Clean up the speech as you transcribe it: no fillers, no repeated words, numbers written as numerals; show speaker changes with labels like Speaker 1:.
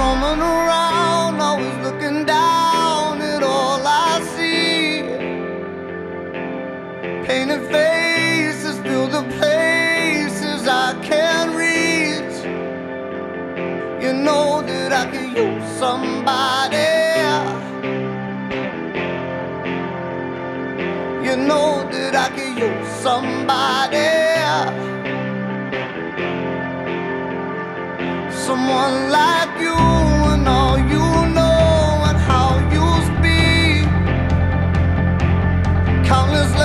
Speaker 1: roaming around, always looking down at all I see. Painted faces fill the places I can't reach. You know that I could use somebody. You know that I could use somebody. Someone like you and all you know and how you speak. Countless